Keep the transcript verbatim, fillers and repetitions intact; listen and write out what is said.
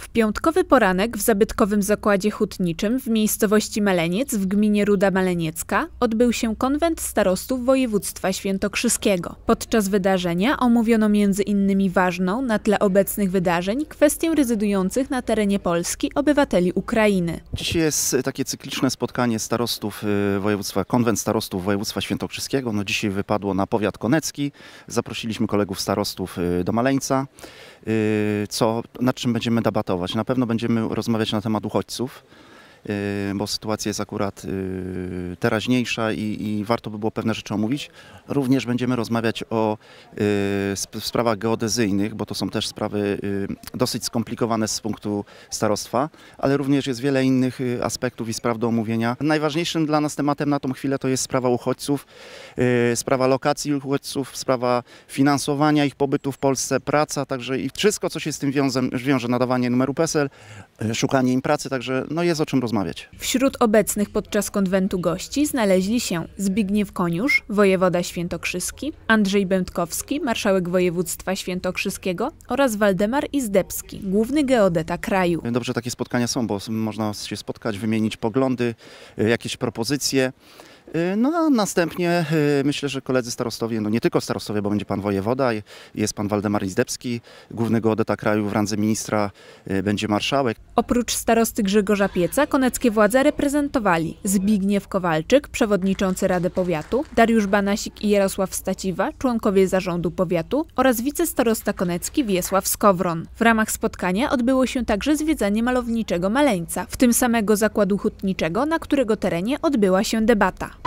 piątkowy poranek w zabytkowym zakładzie hutniczym w miejscowości Maleniec w gminie Ruda Maleniecka odbył się konwent starostów województwa świętokrzyskiego. Podczas wydarzenia omówiono między innymi ważną na tle obecnych wydarzeń kwestię rezydujących na terenie Polski obywateli Ukrainy. Dzisiaj jest takie cykliczne spotkanie starostów województwa, konwent starostów województwa świętokrzyskiego. No dzisiaj wypadło na powiat konecki. Zaprosiliśmy kolegów starostów do Maleńca. Co, nad czym będziemy debatować? Na pewno będziemy rozmawiać na temat uchodźców, bo sytuacja jest akurat teraźniejsza i, i warto by było pewne rzeczy omówić. Również będziemy rozmawiać o y, sprawach geodezyjnych, bo to są też sprawy y, dosyć skomplikowane z punktu starostwa, ale również jest wiele innych aspektów i spraw do omówienia. Najważniejszym dla nas tematem na tą chwilę to jest sprawa uchodźców, y, sprawa lokacji uchodźców, sprawa finansowania ich pobytu w Polsce, praca, także i wszystko, co się z tym wiąże, wiąże nadawanie numeru PESEL, y, szukanie im pracy, także no jest o czym rozmawiać. Wśród obecnych podczas konwentu gości znaleźli się Zbigniew Koniusz, wojewoda świętokrzyski, Andrzej Będkowski, marszałek województwa świętokrzyskiego oraz Waldemar Izdebski, główny geodeta kraju. Dobrze takie spotkania są, bo można się spotkać, wymienić poglądy, jakieś propozycje. No a następnie myślę, że koledzy starostowie, no nie tylko starostowie, bo będzie pan wojewoda, jest pan Waldemar Izdebski, główny geodeta kraju, w randze ministra będzie marszałek. Oprócz starosty Grzegorza Pieca koneckie władze reprezentowali Zbigniew Kowalczyk, przewodniczący Rady Powiatu, Dariusz Banasik i Jarosław Staciwa, członkowie zarządu powiatu oraz wicestarosta konecki Wiesław Skowron. W ramach spotkania odbyło się także zwiedzanie malowniczego Maleńca, w tym samego zakładu hutniczego, na którego terenie odbyła się debata.